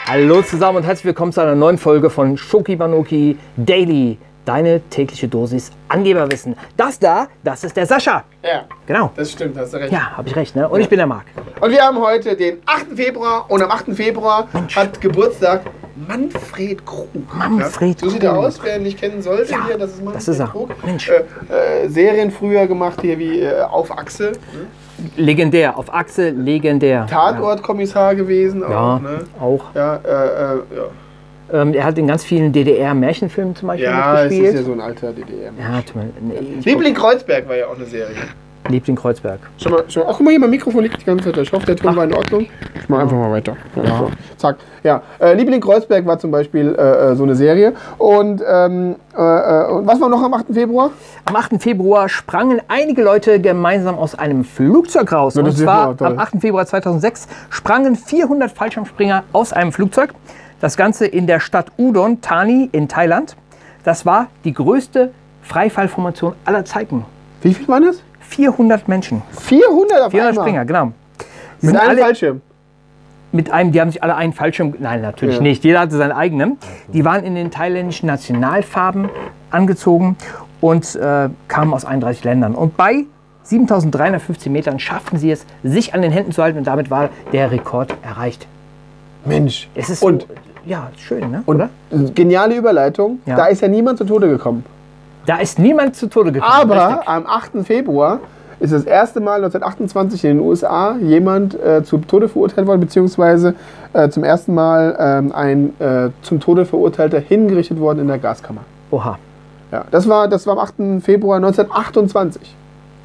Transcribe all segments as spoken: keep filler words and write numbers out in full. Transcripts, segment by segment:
Hallo zusammen und herzlich willkommen zu einer neuen Folge von Schoki Banoki Daily. Deine tägliche Dosis Angeberwissen. Das da, das ist der Sascha. Ja, genau. Das stimmt, hast du recht. Ja, habe ich recht, ne? Und ja. ich bin der Marc. Und wir haben heute den achten Februar und am achten Februar Mensch. hat Geburtstag Manfred Krug. Manfred ja? So sieht er aus, wer ihn nicht kennen sollte. Ja, hier, das ist Manfred das ist er. Krug. Mensch. Äh, äh, Serien früher gemacht hier wie äh, Auf Achse. Ne? Legendär, auf Achse, legendär. Tatortkommissar gewesen auch. Ja, ne? auch. Ja, äh, äh, ja. Ähm, er hat in ganz vielen D D R-Märchenfilmen zum Beispiel ja, mitgespielt. Ja, es ist ja so ein alter D D R. Ja, nee, Liebling Kreuzberg war ja auch eine Serie. Liebling Kreuzberg. Schau mal, schau mal. Ach, guck mal, hier, mein Mikrofon liegt die ganze Zeit. Ich hoffe, der Ton Ach. war in Ordnung. Ich mach einfach mal weiter. Ja. Ja. Zack. Ja, äh, Liebling Kreuzberg war zum Beispiel äh, so eine Serie. Und, ähm, äh, und was war noch am achten Februar? Am achten Februar sprangen einige Leute gemeinsam aus einem Flugzeug raus. Ja, und zwar am achten Februar zweitausendsechs sprangen vierhundert Fallschirmspringer aus einem Flugzeug. Das Ganze in der Stadt Udon Thani in Thailand. Das war die größte Freifallformation aller Zeiten. Wie viel waren das? vierhundert Menschen. vierhundert auf vierhundert einmal? Springer, genau. Mit einem Fallschirm? Mit einem, die haben sich alle einen Fallschirm, nein, natürlich ja. nicht, jeder hatte seinen eigenen. Die waren in den thailändischen Nationalfarben angezogen und äh, kamen aus einunddreißig Ländern. Und bei siebentausenddreihundertfünfzehn Metern schafften sie es, sich an den Händen zu halten und damit war der Rekord erreicht. Mensch. Es ist und so, ja, schön, ne? Und oder? Geniale Überleitung, ja. Da ist ja niemand zu Tode gekommen. Da ist niemand zu Tode gekommen. Aber richtig. Am achten Februar ist das erste Mal neunzehnhundertachtundzwanzig in den U S A jemand äh, zum Tode verurteilt worden, beziehungsweise äh, zum ersten Mal ähm, ein äh, zum Tode Verurteilter hingerichtet worden in der Gaskammer. Oha. Ja, das war, das war am achten Februar neunzehnhundertachtundzwanzig.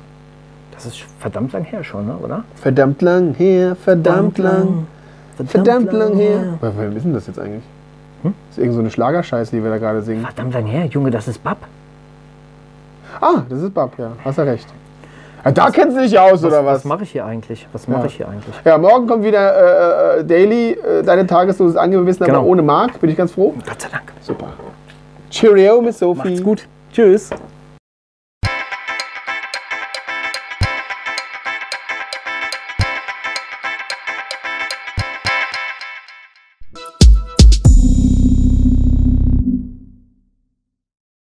Das ist verdammt lang her schon, ne? Oder? Verdammt lang her, verdammt, verdammt lang. Verdammt, verdammt lang, lang her. her. Woher wissen das jetzt eigentlich? Hm? Das ist irgend so eine Schlagerscheiße, die wir da gerade singen. Verdammt lang her, Junge, das ist Bab. Ah, das ist Bab, ja. Hast du recht. Ja, da kennst du dich aus, was, oder was? Was mache ich hier eigentlich? Was mache ja. ich hier eigentlich? Ja, morgen kommt wieder äh, Daily, äh, deine Tagesdosis Angeberwissen, genau. Aber ohne Marc. Bin ich ganz froh. Gott sei Dank. Super. Cheerio, Miss Sophie. Macht's gut. Tschüss.